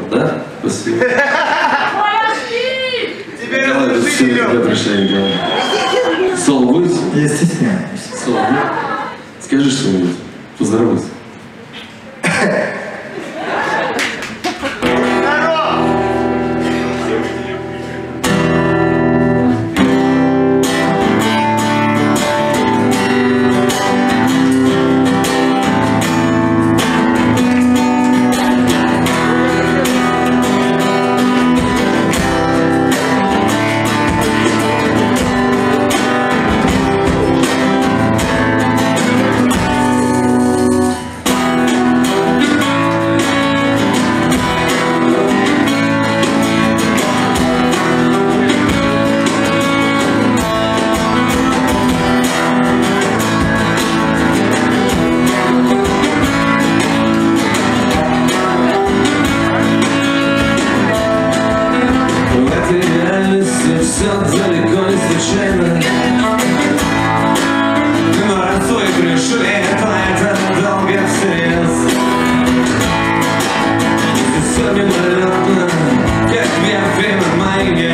Да? Спасибо. Теперь Давай, это все, я прощаю, Николай. Соло будет? Я стесняюсь. Соло будет? Скажи что-нибудь. Поздоровайся. Все далеко не случайно. Но твой пришли, это долго всерьез. Все мимолетно, как ветви на маяке.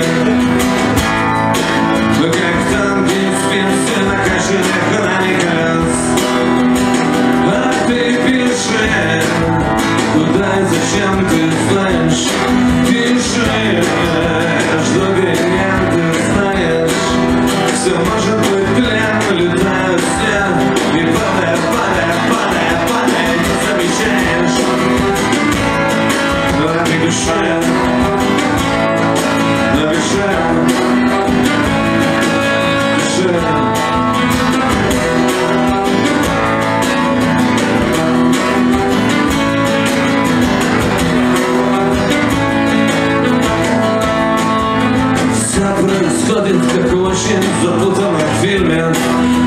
Мы как танки спимся на качелях рами колес. А ты пиши, куда и зачем ты знаешь. Пиши, что меня все может быть плен, летают все. И падая, падая, падая, падая, не замечаешь. Напиши, напиши, напиши. Все происходит как в очень запутанном фильме.